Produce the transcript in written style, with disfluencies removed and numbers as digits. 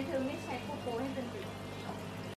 เธอไม่ใช้โกโก้ให้เป็นประโยชน์